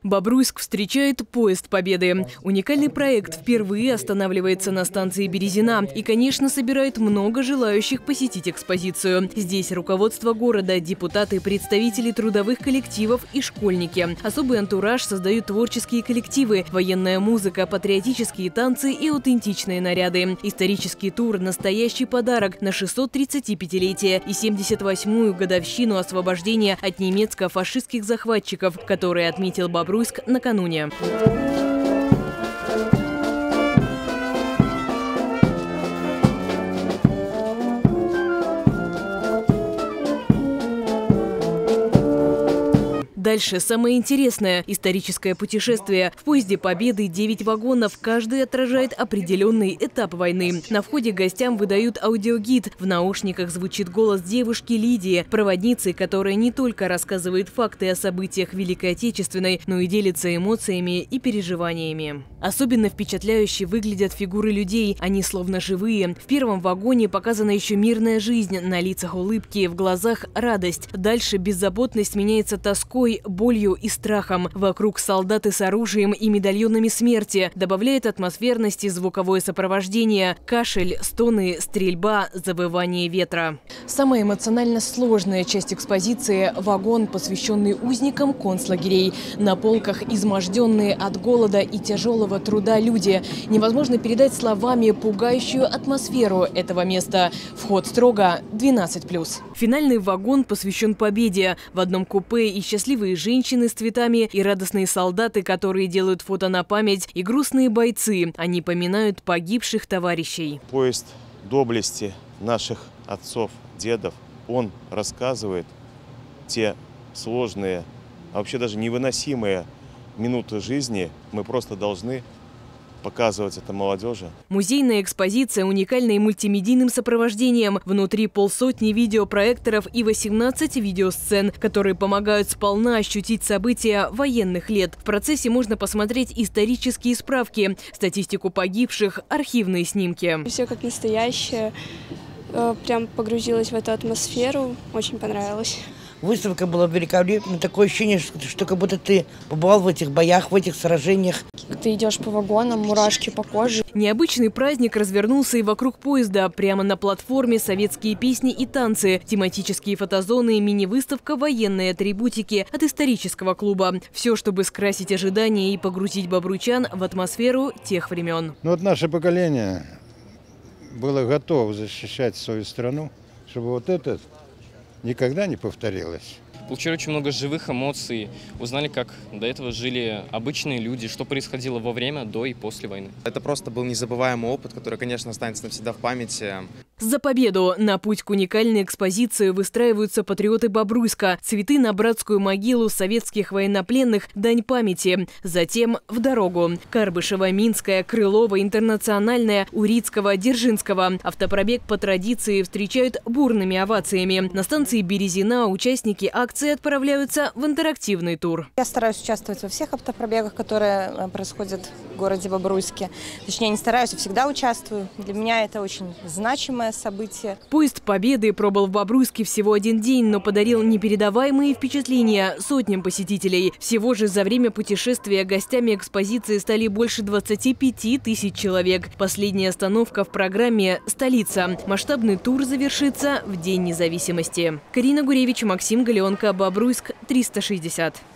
Бобруйск встречает поезд Победы. Уникальный проект впервые останавливается на станции Березина и, конечно, собирает много желающих посетить экспозицию. Здесь руководство города, депутаты, представители трудовых коллективов и школьники. Особый антураж создают творческие коллективы, военная музыка, патриотические танцы и аутентичные наряды. Исторический тур – настоящий подарок на 635-летие и 78-ю годовщину освобождения от немецко-фашистских захватчиков, которые отметил Бобруйск накануне. Дальше самое интересное – историческое путешествие. В поезде Победы 9 вагонов, каждый отражает определенный этап войны. На входе гостям выдают аудиогид. В наушниках звучит голос девушки Лидии, проводницы, которая не только рассказывает факты о событиях Великой Отечественной, но и делится эмоциями и переживаниями. Особенно впечатляюще выглядят фигуры людей. Они словно живые. В первом вагоне показана еще мирная жизнь, на лицах улыбки, в глазах радость. Дальше беззаботность меняется тоской, болью и страхом. Вокруг солдаты с оружием и медальонами смерти. Добавляет атмосферности звуковое сопровождение, кашель, стоны, стрельба, завывание ветра. Самая эмоционально сложная часть экспозиции – вагон, посвященный узникам концлагерей. На полках изможденные от голода и тяжелого труда люди. Невозможно передать словами пугающую атмосферу этого места. Вход строго 12+. Финальный вагон посвящен победе. В одном купе и счастливые женщины с цветами, и радостные солдаты, которые делают фото на память, и грустные бойцы. Они поминают погибших товарищей. Поезд доблести наших отцов, дедов, он рассказывает те сложные, а вообще даже невыносимые минуты жизни. Мы просто должны показывать это молодежи. Музейная экспозиция уникальна и мультимедийным сопровождением. Внутри 150 видеопроекторов и 18 видеосцен, которые помогают сполна ощутить события военных лет. В процессе можно посмотреть исторические справки, статистику погибших, архивные снимки. Все как настоящее. Прям погрузилась в эту атмосферу. Очень понравилось. Выставка была великолепна. Такое ощущение, что как будто ты побывал в этих боях, в этих сражениях. Ты идешь по вагонам, мурашки по коже. Необычный праздник развернулся и вокруг поезда. Прямо на платформе советские песни и танцы, тематические фотозоны, мини-выставка военной атрибутики от исторического клуба. Все, чтобы скрасить ожидания и погрузить бобруйчан в атмосферу тех времен. Ну, вот наше поколение было готово защищать свою страну, чтобы вот это никогда не повторилось. Получили очень много живых эмоций, узнали, как до этого жили обычные люди, что происходило во время, до и после войны. Это просто был незабываемый опыт, который, конечно, останется навсегда в памяти. За победу! На путь к уникальной экспозиции выстраиваются патриоты Бобруйска. Цветы на братскую могилу советских военнопленных – дань памяти. Затем в дорогу. Карбышева, Минская, Крылова, Интернациональная, Урицкого, Дзержинского. Автопробег по традиции встречают бурными овациями. На станции Березина участники акции отправляются в интерактивный тур. Я стараюсь участвовать во всех автопробегах, которые происходят в городе Бобруйске. Точнее, не стараюсь, а всегда участвую. Для меня это очень значимое событие. Поезд Победы пробыл в Бобруйске всего один день, но подарил непередаваемые впечатления сотням посетителей. Всего же за время путешествия гостями экспозиции стали больше 25 тысяч человек. Последняя остановка в программе – столица. Масштабный тур завершится в День независимости. Карина Гуревич, Максим Галеонко, Бобруйск, 360.